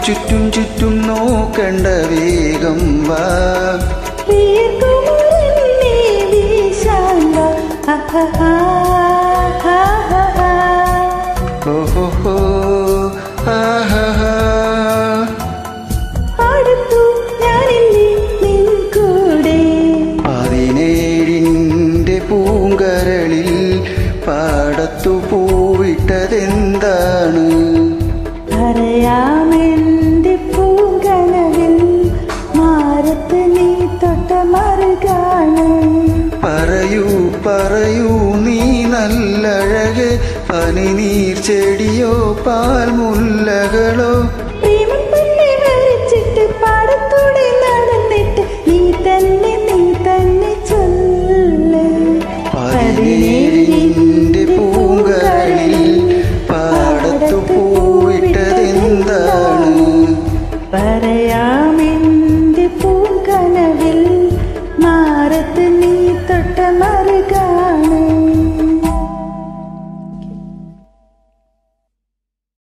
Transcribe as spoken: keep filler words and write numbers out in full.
ചുറ്റും ചുറ്റും നോക്കണ്ട വേഗം വാ ഓഹോ ആഹാ പതിനേഴിൻ്റെ പൂങ്കരളിൽ പാടത്തു പൂവിട്ടതെന്താണ് അറിയാമെന്റെ പൂങ്കനവിൽ മാറത്ത് നീ തൊട്ട മറുകാണ് പറയൂ പറയൂ നീ നല്ലഴക് പനിനീർ ചെടിയോ പാൽമുല്ലകളോ